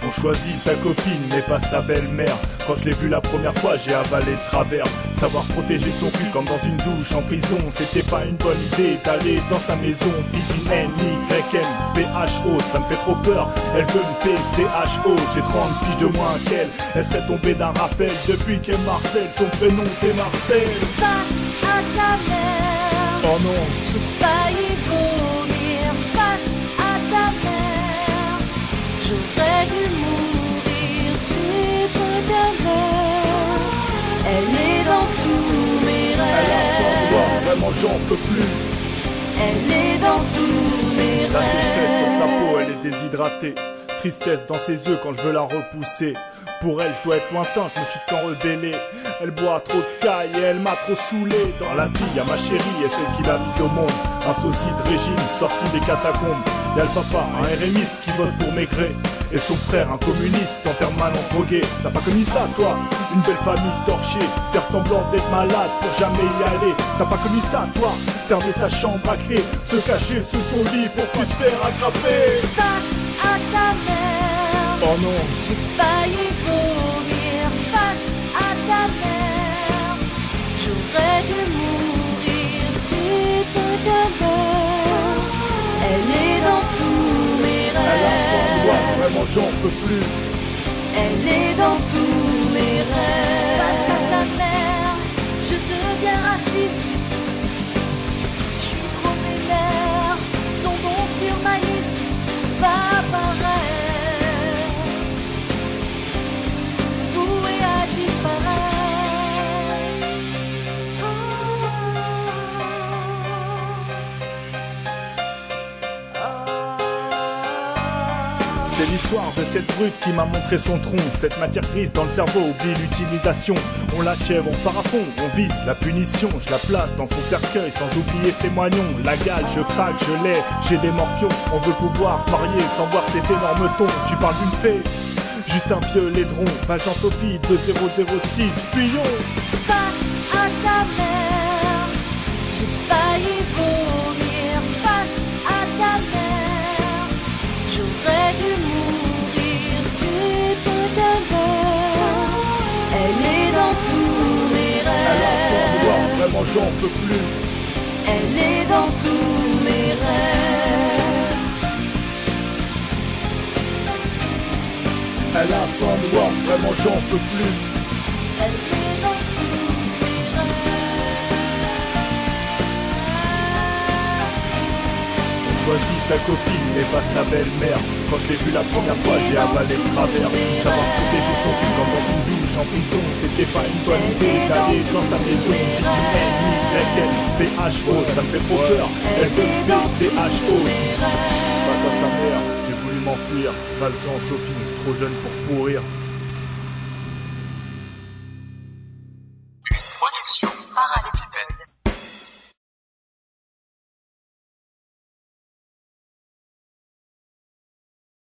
On choisit sa copine mais pas sa belle-mère. Quand je l'ai vue la première fois j'ai avalé le travers. Savoir protéger son cul comme dans une douche en prison, c'était pas une bonne idée d'aller dans sa maison. Fille d'une N-Y-M-P-H-O, ça me fait trop peur, elle veut me P-C-H-O. J'ai 30 piges de moins qu'elle, elle serait tombée d'un rappel. Depuis qu'elle Marcel, son prénom c'est Marcel. Face à ta mère, Oh non, j'ai failli vomir. Face à ta mère, j'aurais dû mourir. C'était ta mère, elle est dans tous mes elle a rêves. pas vraiment j'en peux plus. Elle est dans tous mes La sécheresse sur sa rêves. peau, elle est déshydratée. Tristesse dans ses yeux quand je veux la repousser. Pour elle, je dois être lointain, je me suis tant rebellé. Elle boit trop de sky et elle m'a trop saoulé. Dans la vie, y'a ma chérie et celle qui l'a mise au monde. Un sosie de régime sorti des catacombes. Y'a le papa, un RMiste qui vote pour Maigret. Et son frère, un communiste en permanence drogué. T'as pas connu ça, toi? Une belle famille torchée. Faire semblant d'être malade pour jamais y aller. T'as pas connu ça, toi? Fermer sa chambre à clé. Se cacher sous son lit pour plus se faire attraper. Face à ta mère, Oh non, j'ai failli vomir. Face à ta mère, j'aurais dû mourir. C'était ta mère, elle est dans tous mes elle a pas droit, rêves. vraiment j'en peux plus. Elle est dans tous mes rêves. Face à ta mère, je deviens raciste. Je suis trop vénère, son nom sur ma liste va apparaître. Voué à disparaître. C'est l'histoire de cette brute qui m'a montré son tronc. Cette matière grise dans le cerveau oublie l'utilisation. On l'achève, on part à fond, on vise la punition. Je la place dans son cercueil sans oublier ses moignons. La gale, je craque, je l'ai, j'ai des morpions. On veut pouvoir se marier sans voir cet énorme ton. Tu parles d'une fée, juste un vieux laidron. Valjean Sophie 2006, fuyons. Face à ta mère, j'ai failli vomir. Face à ta mère, j'aurais dû mourir. C'était ta mère, elle est dans tous mes Elle a pas droit, rêves. vraiment j'en peux plus. Elle est dans tous mes rêves. Elle a son droit, vraiment j'en peux plus. Elle est dans tous mes On choisit sa copine mais pas sa belle-mère. Quand je l'ai vue la première fois j'ai avalé le travers. Savoir protéger son cul comme dans une douche en prison, c'était pas une bonne idée d'aller dans sa maison. N-Y-M-P-H-O, ça me fait trop peur, elle veut P-C-H-O. Face à sa mère, j'ai voulu m'enfuir. Valjean Sophie, trop jeune pour pourrir.